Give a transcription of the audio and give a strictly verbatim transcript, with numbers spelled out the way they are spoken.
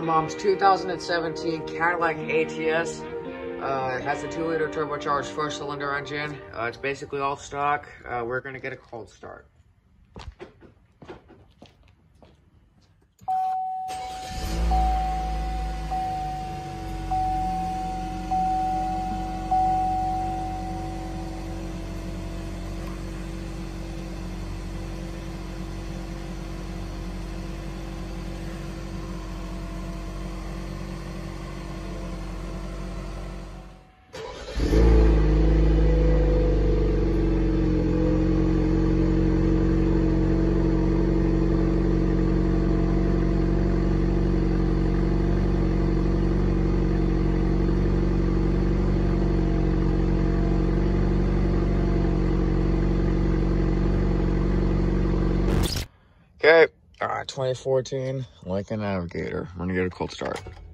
Mom's two thousand seventeen Cadillac A T S. Uh, it has a two liter turbocharged four cylinder engine. Uh, it's basically all stock. Uh, we're gonna get a cold start. Okay, uh, twenty fourteen Lincoln Navigator. I'm gonna get a cold start.